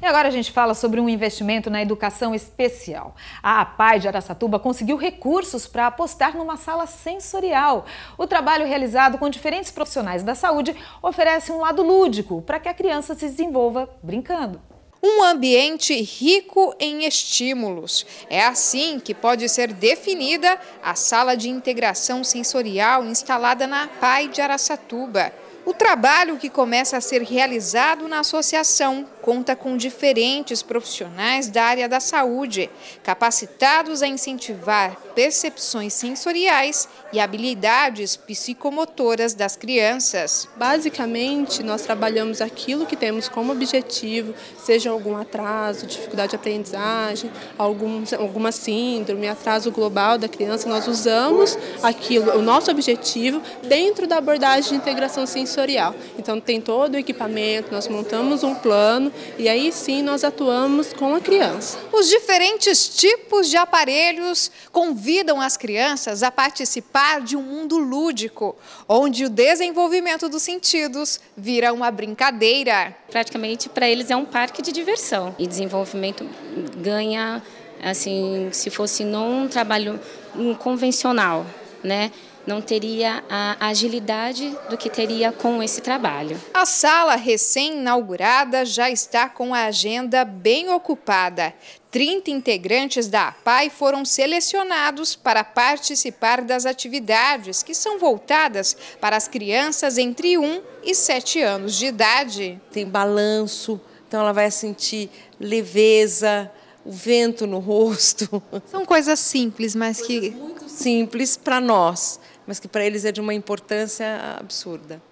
E agora a gente fala sobre um investimento na educação especial. A APAI de Araçatuba conseguiu recursos para apostar numa sala sensorial. O trabalho realizado com diferentes profissionais da saúde oferece um lado lúdico para que a criança se desenvolva brincando. Um ambiente rico em estímulos. É assim que pode ser definida a sala de integração sensorial instalada na APAI de Araçatuba. O trabalho, que começa a ser realizado na associação, conta com diferentes profissionais da área da saúde, capacitados a incentivar percepções sensoriais e habilidades psicomotoras das crianças. Basicamente, nós trabalhamos aquilo que temos como objetivo, seja algum atraso, dificuldade de aprendizagem, alguma síndrome, atraso global da criança. Nós usamos aquilo, o nosso objetivo, dentro da abordagem de integração sensorial. Então tem todo o equipamento, nós montamos um plano e aí sim nós atuamos com a criança. Os diferentes tipos de aparelhos convidam as crianças a participar de um mundo lúdico, onde o desenvolvimento dos sentidos vira uma brincadeira. Praticamente para eles é um parque de diversão e desenvolvimento ganha, assim, se fosse num trabalho convencional, né? Não teria a agilidade do que teria com esse trabalho. A sala recém-inaugurada já está com a agenda bem ocupada. 30 integrantes da APAI foram selecionados para participar das atividades que são voltadas para as crianças entre 1 e 7 anos de idade. Tem balanço, então ela vai sentir leveza, o vento no rosto. São coisas simples, mas que... Muito simples para nós, mas que para eles é de uma importância absurda.